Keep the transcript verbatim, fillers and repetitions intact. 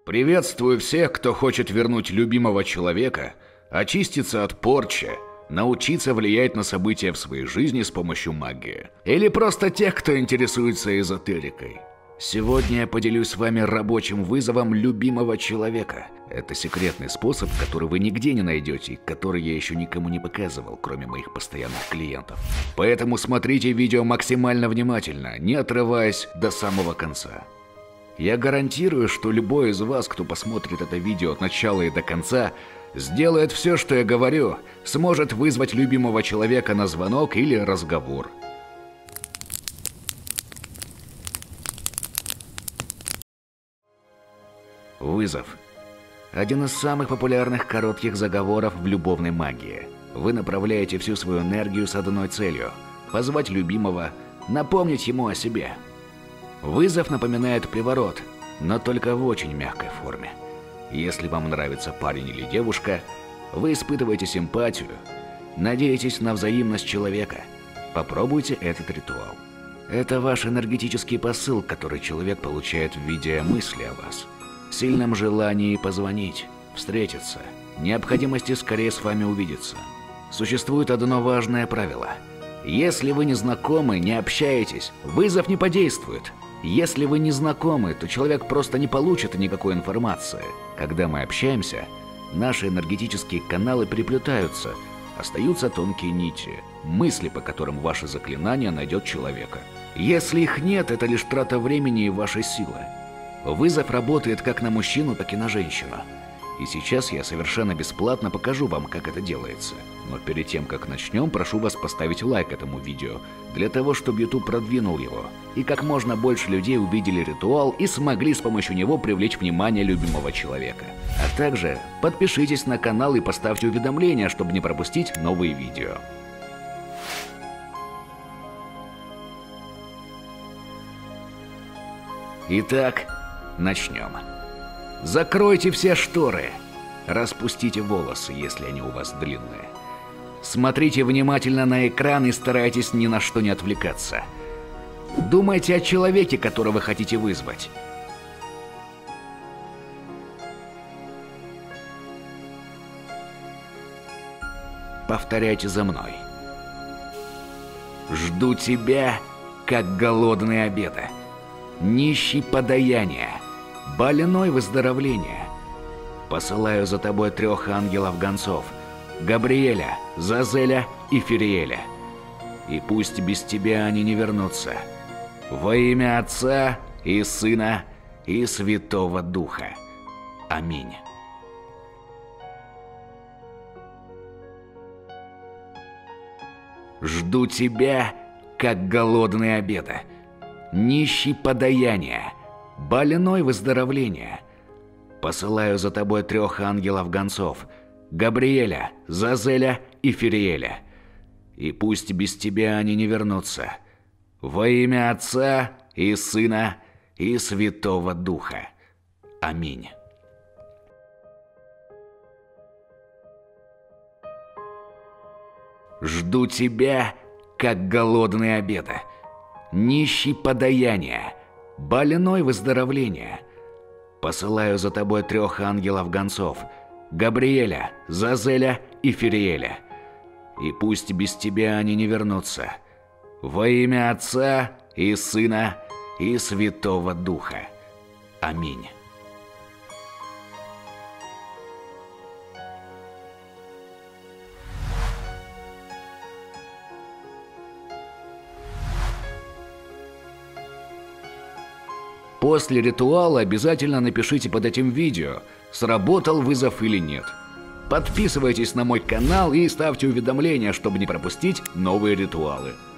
Приветствую всех, кто хочет вернуть любимого человека, очиститься от порчи, научиться влиять на события в своей жизни с помощью магии. Или просто тех, кто интересуется эзотерикой. Сегодня я поделюсь с вами рабочим вызовом любимого человека. Это секретный способ, который вы нигде не найдете и который я еще никому не показывал, кроме моих постоянных клиентов. Поэтому смотрите видео максимально внимательно, не отрываясь до самого конца. Я гарантирую, что любой из вас, кто посмотрит это видео от начала и до конца, сделает все, что я говорю, сможет вызвать любимого человека на звонок или разговор. Вызов. Один из самых популярных коротких заговоров в любовной магии. Вы направляете всю свою энергию с одной целью – позвать любимого, напомнить ему о себе. Вызов напоминает приворот, но только в очень мягкой форме. Если вам нравится парень или девушка, вы испытываете симпатию, надеетесь на взаимность человека, попробуйте этот ритуал. Это ваш энергетический посыл, который человек получает в виде мысли о вас. Сильном желании позвонить, встретиться, необходимости скорее с вами увидеться. Существует одно важное правило. Если вы не знакомы, не общаетесь, вызов не подействует. Если вы не знакомы, то человек просто не получит никакой информации. Когда мы общаемся, наши энергетические каналы переплетаются, остаются тонкие нити, мысли, по которым ваше заклинание найдет человека. Если их нет, это лишь трата времени и вашей силы. Вызов работает как на мужчину, так и на женщину. И сейчас я совершенно бесплатно покажу вам, как это делается. Но перед тем, как начнем, прошу вас поставить лайк этому видео, для того, чтобы YouTube продвинул его, и как можно больше людей увидели ритуал и смогли с помощью него привлечь внимание любимого человека. А также подпишитесь на канал и поставьте уведомления, чтобы не пропустить новые видео. Итак, начнем. Закройте все шторы. Распустите волосы, если они у вас длинные. Смотрите внимательно на экран и старайтесь ни на что не отвлекаться. Думайте о человеке, которого хотите вызвать. Повторяйте за мной. Жду тебя, как голодный обеда. Нищий подаяние. Больной выздоровления. Посылаю за тобой трех ангелов-гонцов: Габриэля, Зазеля и Фириэля. И пусть без тебя они не вернутся. Во имя Отца и Сына и Святого Духа. Аминь. Жду тебя, как голодный обеда. Нищий подаяние. Больной выздоровления. Посылаю за тобой трех ангелов-гонцов: Габриэля, Зазеля и Фириэля. И пусть без тебя они не вернутся. Во имя Отца и Сына и Святого Духа. Аминь. Жду тебя, как голодный обеда. Нищий подаяние. Больной выздоровления. Посылаю за тобой трех ангелов-гонцов: Габриэля, Зазеля и Фириэля. И пусть без тебя они не вернутся. Во имя Отца и Сына и Святого Духа. Аминь. После ритуала обязательно напишите под этим видео, сработал вызов или нет. Подписывайтесь на мой канал и ставьте уведомления, чтобы не пропустить новые ритуалы.